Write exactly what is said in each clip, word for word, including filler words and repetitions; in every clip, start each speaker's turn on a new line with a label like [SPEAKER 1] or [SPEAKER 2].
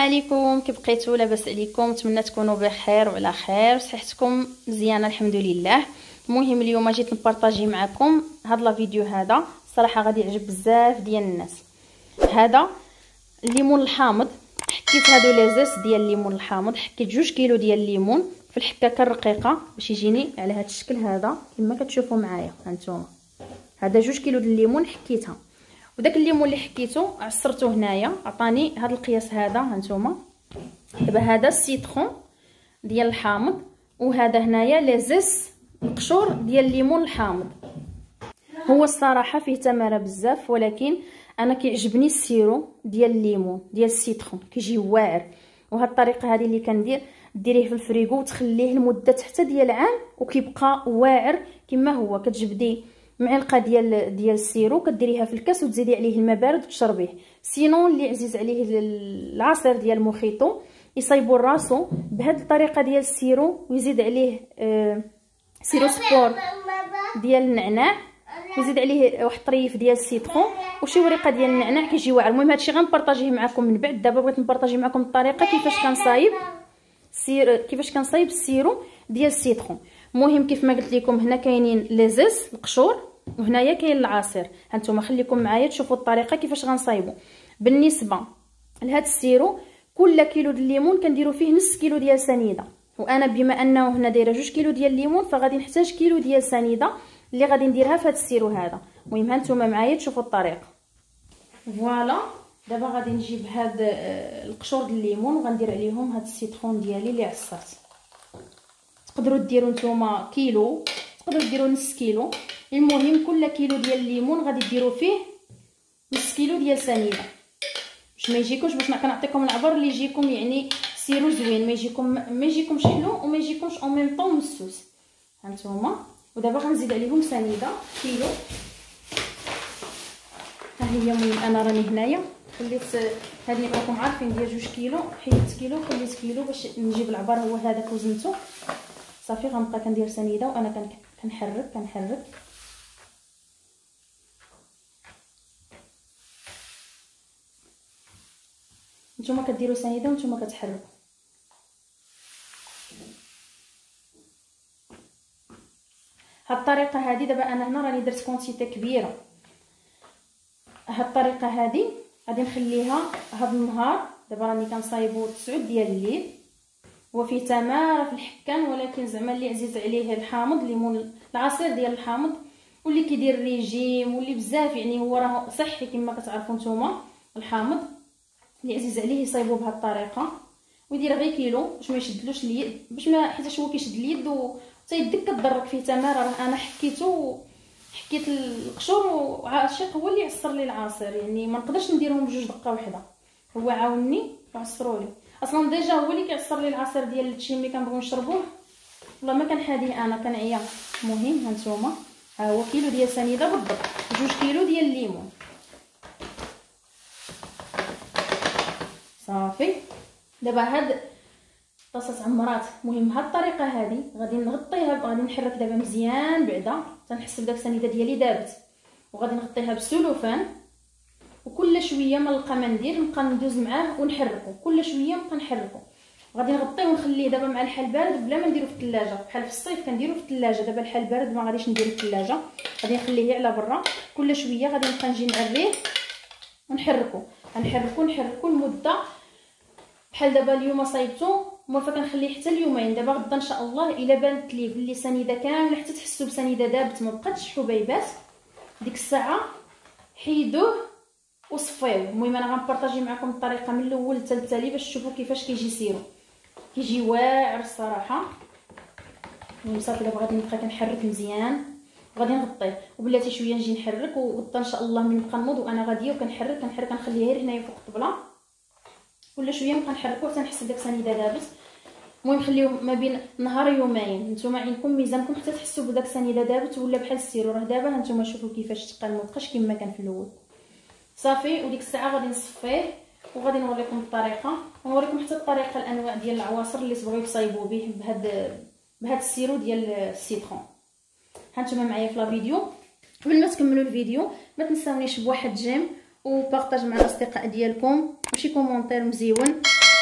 [SPEAKER 1] عليكم، كي بقيتوا؟ لاباس عليكم؟ نتمنى تكونوا بخير وعلى خير وصحتكم مزيانه الحمد لله. المهم اليوم جيت نبارطاجي معكم هذا لا فيديو. هذا صراحه غادي يعجب بزاف ديال الناس. هذا الليمون الحامض، حكيت هادو لازاس ديال الليمون الحامض، حكيت جوج كيلو ديال الليمون في الحكاكه الرقيقه باش يجيني على هذا الشكل هذا كما كتشوفوا معايا. هانتوما هذا جوج كيلو ديال الليمون حكيتها، وداك الليمون اللي حكيته عصرته هنايا عطاني هذا القياس هذا. هانتوما دابا هذا السيترون ديال الحامض، وهذا هنايا لازس القشور ديال الليمون الحامض. هو الصراحه فيه تماره بزاف، ولكن انا كيعجبني السيرو ديال الليمون ديال السيترون، كيجي واعر. وهاد الطريقه هذه اللي كندير ديريه في الفريغو وتخليه لمده حتى ديال عام وكيبقى واعر كما هو. كتجبدي معلقه ديال ديال السيرو كديريها في الكاس وتزيدي عليه الماء بارد وتشربيه. سينون اللي عزيز عليه العصير ديال الموخيطو يصايبوا راسو بهاد الطريقه ديال السيرو، ويزيد عليه آه سيرو سبور ديال النعناع، ويزيد عليه واحد طريف ديال السيترون وشي ورقه ديال النعناع كيجي واعر. المهم هادشي غنبارطاجيه معكم من بعد. دابا بغيت نبارطاجي معكم الطريقه كيفاش كنصايب سير كيفاش كنصايب السيرو ديال السيترون. المهم كيف ما قلت لكم هنا كاينين لازز القشور وهنايا كاين العصير. هانتوما خليكم معايا تشوفوا الطريقه كيفاش غنصايبوا. بالنسبه لهاد السيرو كل كيلو ديال الليمون كنديروا فيه نص كيلو ديال سنيده، وانا بما انه هنا دايره جوج كيلو ديال الليمون فغادي نحتاج كيلو ديال سنيده اللي غادي نديرها في هاد السيرو هذا. المهم هانتوما معايا تشوفوا الطريقه. فوالا دابا غادي نجيب هاد القشور ديال الليمون وغندير عليهم هاد السيترون ديالي اللي عصرت. تقدروا ديروا نتوما كيلو، تقدروا ديروا نص كيلو. المهم كل كيلو ديال الليمون غادي ديروا فيه نص كيلو ديال سنيده باش ما يجيكمش، باش كنعطيكم العبر اللي يجيكم يعني سيرو زوين، ما يجيكم ما يجيكمش حلو وما يجيكمش اون ميم طون مسوس. هانتوما ودابا غنزيد عليهم سنيده كيلو. ها هي. المهم انا راني هنايا خليت هاد اللي راكم عارفين ديال جوج كيلو، حيدت كيلو خليت كيلو باش نجيب العبر هو هذاك وزنته. صافي غنبقى كندير سنيده وانا كنحرك كنحرك. نتوما كديروا سنيده ونتوما كتحركوا. هاد الطريقه هذه دابا انا هنا راني درت كونتيتي كبيره. هاد الطريقه هذه غادي نخليها هاد النهار. دابا راني كنصايبو تسعة ديال الليل. هو فيه تماره في الحكان، ولكن زعما اللي عزيز عليه الحامض ليمون العصير ديال الحامض واللي كيدير ريجيم واللي بزاف يعني هو راه صحي كما كتعرفوا نتوما. الحامض اللي عزيز عليه يصايبوه بهاد الطريقه ويدير غير كيلو باش ما يشدلوش اليد، باش ما حيتاش هو كيشد اليد وحتى يدك كتضرك فيه تماره. راه انا حكيته حكيت القشور وعاشق هو اللي عصر لي العصير، يعني ما نقدرش نديرهم بجوج دقه واحده. هو عاونني وعصروا لي اصلا ديجا هو اللي كيعصر لي العصير ديال التشي ملي كنبغيو نشربوه. والله ما كنحاديه انا كنعيا. المهم هانتوما ها هو كيلو ديال سنيده بالضبط، جوج كيلو ديال الليمون. صافي دابا هاد طاسه عمرات. المهم هاد الطريقه هذه غادي نغطيها، غادي نحرك دابا مزيان بعدا تنحس بداك السنيده ديالي دابت، وغادي نغطيها بالسلوفان. وكل شويه ما نلقى ما ندير نبقى ندوز معاه ونحركو، كل شويه نبقى نحركو. غادي نغطيه ونخليه دابا مع الحال بارد بلا ما نديرو في الثلاجه. بحال في الصيف كنديرو في الثلاجه، دابا الحال بارد ما غاديش نديرو في الثلاجه، غادي نخليه على برا. كل شويه غادي نبقى نجي نعريه ونحركو نحركو نحركو لمده بحال دابا اليوم صايبتو موالفه كنخليه حتى اليومين. دابا غدا ان شاء الله الا بانت لي بلي سنيده كامله حتى تحسوا بسنيده دابت ما بقاتش حبيبات، ديك الساعه حيدوه وصفيوه. المهم انا غنبارطاجي معكم الطريقه من الاول حتى التالي باش تشوفوا كيفاش كيجي سيرو. كيجي واعر الصراحه. المهم صافي دابا غادي نبقى كنحرك مزيان وغادي نغطيه وبلاتي شويه نجي نحرك. وغدا ان شاء الله ملي نبقى نوض وانا غاديه وكنحرك كنحرك كنخليها غير هنايا فوق الطبله. كل شويه نبقى نحركو حتى نحس بداك سنيده دابت. المهم خليوه ما بين نهار يومين. نتوما عينكم ميزانكم حتى تحسوا بداك سنيده دابت ولا بحال السيرو. راه دابا هانتوما شوفوا كيفاش تقال، ما بقاش كما كان في الاول. صافي وديك الساعه غادي نصفيه وغادي نوريكم الطريقه ونوريكم حتى الطريقه الانواع ديال العواصر اللي تبغيو تصايبوا به بهاد بهاد السيرو ديال السيترون. هانتوما معايا في لا فيديو. قبل ما تكملوا الفيديو ما تنساونيش بواحد جيم وبارطاج مع الاصدقاء ديالكم وشي كومونتير مزيون.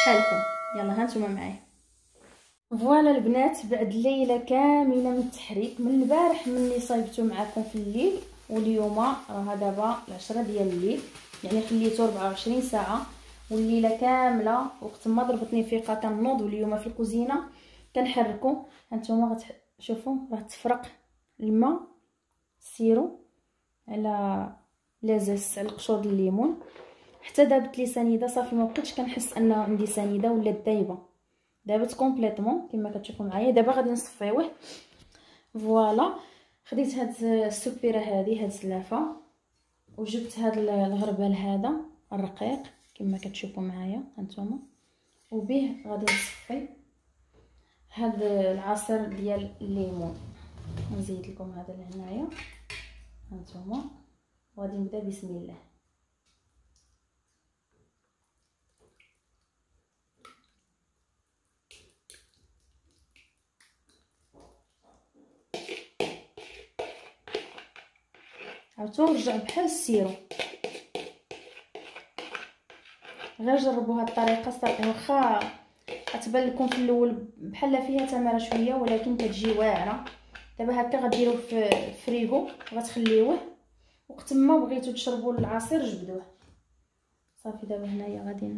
[SPEAKER 1] شحالكم. يلا ها نتوما معايا. فوالا البنات، بعد ليله كامله من التحريك من البارح ملي صايبتو معكم في الليل، واليوم راه دابا العشرة ديال الليل، يعني خليته أربعة وعشرين ساعه، والليله كامله وقت ما ضربتني فيقه كنوض، واليوم في الكوزينه كنحركو. هانتوما غتشوفوا راه تفرق الماء السيرو على لازاس على قشور الليمون، حتى دابت لي سنيده صافي ما بقيتش كنحس ان عندي سنيده ولا دايبه، دابت كومبليتوم كما كتشوفوا معايا. دابا غادي نصفيوه. فوالا خديت هاد السبيره هذه، هاد الزلافه، وجبت هاد الغربال هذا الرقيق كما كتشوفوا معايا هانتوما، وبه غادي نصفي هاد العصير ديال الليمون. نزيد لكم هذا لهنايا هانتوما، وغادي نبدا بسم الله. عاوتاني نرجع بحال السيرو، غير جربوا هاد الطريقه صافي، واخا غتبان لكم في الاول بحال فيها تماره شويه ولكن كتجي واعره. دابا هكا غديروه في الفريغو وغتخليوه، وقت ما بغيتو تشربوا العصير جبدوه صافي. دابا هنايا غادي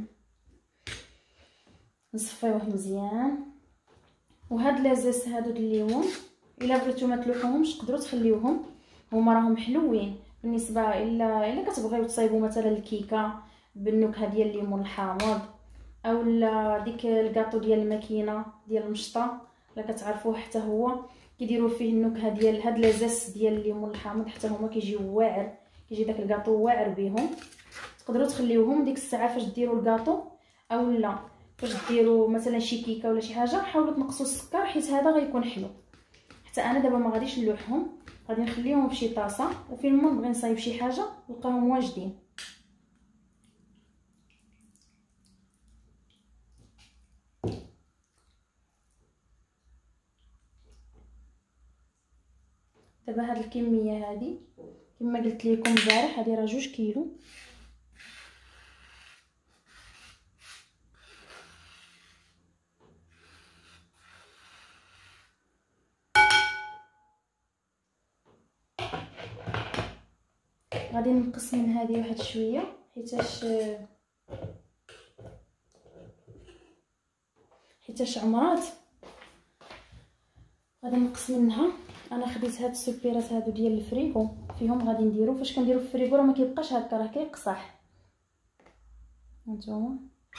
[SPEAKER 1] نصفيوه مزيان. وهاد لازاس هادو د الليمون الا بغيتو ما تلوحوهمش تقدروا تخليوهم، هما راهم حلوين بالنسبه الا الا كتبغيو تصايبوا مثلا الكيكه بالنكهه ديال الليمون الحامض، اولا ديك الكاطو ديال الماكينه ديال المشطه الا كتعرفوه، حتى هو كيديروا فيه النكهه ديال هاد لازاس ديال الليمون الحامض، حتى هما كيجيو واعر، كيجي داك الكاطو واعر بهم. تقدروا تخليوهم ديك الساعه فاش ديروا الكاطو، اولا فاش ديروا مثلا شي كيكه ولا شي حاجه حاولوا تنقصوا السكر، حيت هذا غيكون حلو. حتى انا دابا ما غاديش نلوحهم، غادي نخليهم في شي طاسه، وفين ما نبغي نصايب شي حاجه نلقاهم واجدين. دابا هاد الكميه هذه كما قلت لكم البارح، هذه راه جوج كيلو. غادي نقص من هذه واحد شويه حيتاش حيتاش عمرات، غادي نقص منها. انا خديت هاد السبيرات هادو ديال الفريغو، فيهم غادي نديرو فاش كنديرو في الفريغو راه ما كيبقاش هكا، راه كيقصح. هانتوما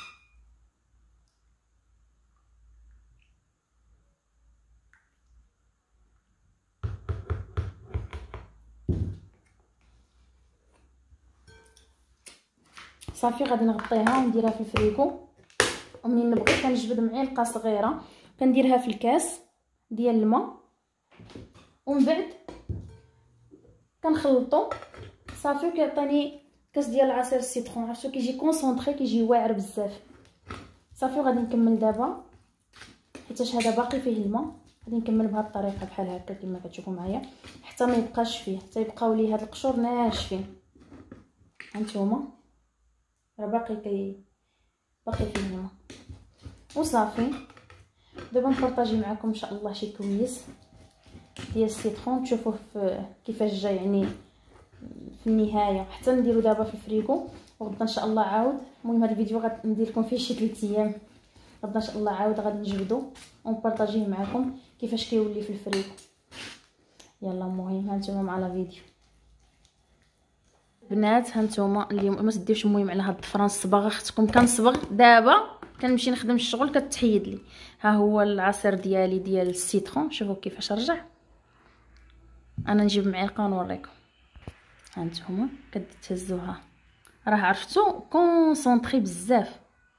[SPEAKER 1] صافي غادي نغطيها ونديرها في الفريغو، ومنين نبغي كنجبد معلقه صغيره كنديرها في الكاس ديال الماء، ومن بعد كنخلطو صافي، وكيعطيني كاس ديال عصير السيترون. عرفتو كيجي كونسونطري، كيجي واعر بزاف. صافي غادي نكمل دابا حيتاش هذا باقي فيه الماء، غادي نكمل بهذه الطريقه بحال هكا كما كتشوفوا معايا حتى ما يبقاش فيه، حتى يبقاو لي هاد القشور ناشفين. هانتوما راه باقي كي باقي فيه الماء وصافي. دابا نبارطاجي معكم ان شاء الله شي كويس ديال السيترون، تشوفوه كيفاش جا يعني في النهايه، حتى نديرو دابا في الفريغو وغدا ان شاء الله عاود. المهم هذا الفيديو غادي ندير لكم فيه شي ثلاث ايام، غدا ان شاء الله عاود غادي نجبدو ونبارطاجيه معكم كيفاش كيولي في الفريغو. يلا المهم هانتوما مع لا فيديو بنات. هانتوما اليوم ما تديوش المهم على هاد الضفران الصباغه، اختكم كنصبغ دابا كنمشي نخدم الشغل كتحيد لي. ها هو العصير ديالي ديال السيترون، شوفوا كيفاش رجع. انا نجيب معلقه ونوريكم. هانتوما كتهزوها، راه عرفتو كونسونطري بزاف.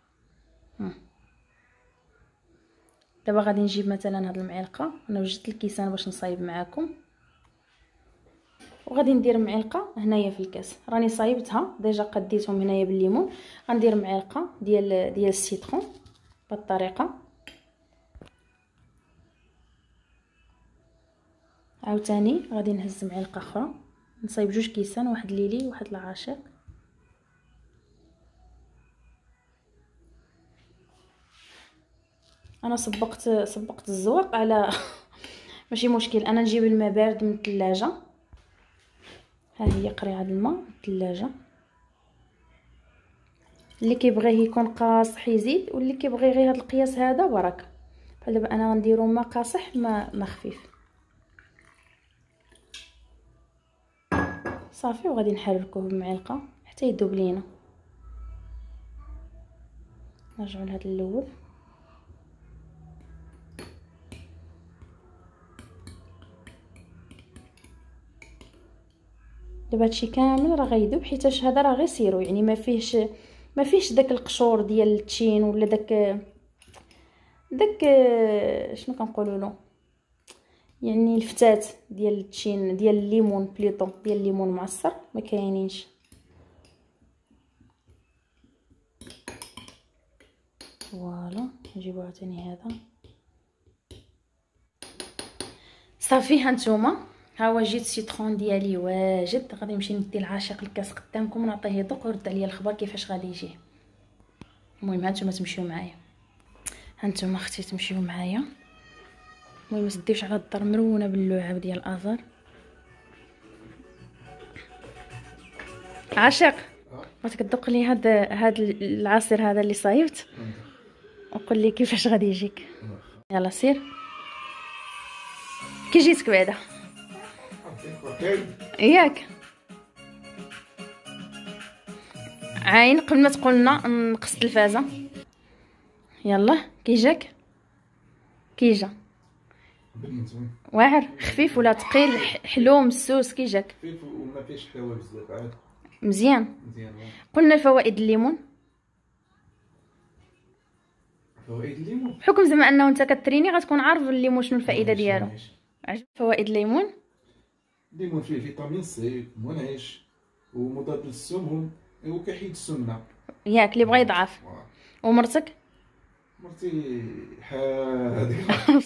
[SPEAKER 1] دابا غادي نجيب مثلا هاد المعلقه، انا وجدت الكيسان باش نصايب معاكم، وغادي ندير معلقه هنايا في الكاس، راني صايبتها ديجا قديتهم هنايا بالليمون. غندير معلقه ديال ديال السيترون بهذه الطريقه، عاوتاني غادي نهز معلقه اخرى، نصايب جوج كيسان، واحد ليلي واحد العاشق. انا صبقت صبقت الزواق على ماشي مشكل. انا نجيب الماء بارد من الثلاجه، ها هي قريعه الماء من الثلاجه. اللي كيبغيه يكون قاصح يزيد، واللي كيبغي غير هذا القياس هذا بركه. بحال دابا انا غنديرو ماء قاصح ما ما خفيف صافي، وغادي نحركوه بمعلقه حتى يذوب لينا. نرجعوا لهذا الاول. دابا هادشي كامل راه غيذوب، حيتاش هذا راه غير سيرو، يعني ما فيهش ما فيهش داك القشور ديال التشين ولا داك داك شنو كنقولوا له، يعني الفتات ديال التشين ديال الليمون بليطو ديال الليمون معصر ما كاينينش. فوالا نجيبو عاوتاني هذا صافي. هانتوما ها هو جيت السيترون ديالي واجد. غادي نمشي ندي العاشق الكاس قدامكم ونعطيه يذوق ويرد عليا الخبر كيفاش غادي يجي. المهم هانتوما تمشيو معايا، هانتوما اختي تمشيو معايا. المهم ما تديوش على الدار مرونه باللعاب ديال الازر. عاشق بغيتك تذوق لي هاد هاد العصير هذا اللي صايبت وقول لي كيفاش غادي يجيك. يلا سير كي جيتك بعدا ياك عاين قبل ما تقولنا نقص التلفازه. يلا كي جاك كي جا واعر خفيف ولا ثقيل حلو مسوس كي جاك؟
[SPEAKER 2] خفيف وما فيهش حلاوه بزاف عاد
[SPEAKER 1] مزيان.
[SPEAKER 2] مزيان.
[SPEAKER 1] قلنا فوائد الليمون.
[SPEAKER 2] فوائد الليمون
[SPEAKER 1] بحكم زعما انه انت كتريني غتكون عارف الليمون شنو الفائده ديالو. عجب فوائد الليمون.
[SPEAKER 2] الليمون فيه فيتامين سي منعش ومضاد للسموم وكيحيد السمنه
[SPEAKER 1] ياك اللي بغى يضعف. ومرتك
[SPEAKER 2] مرتي حاذقه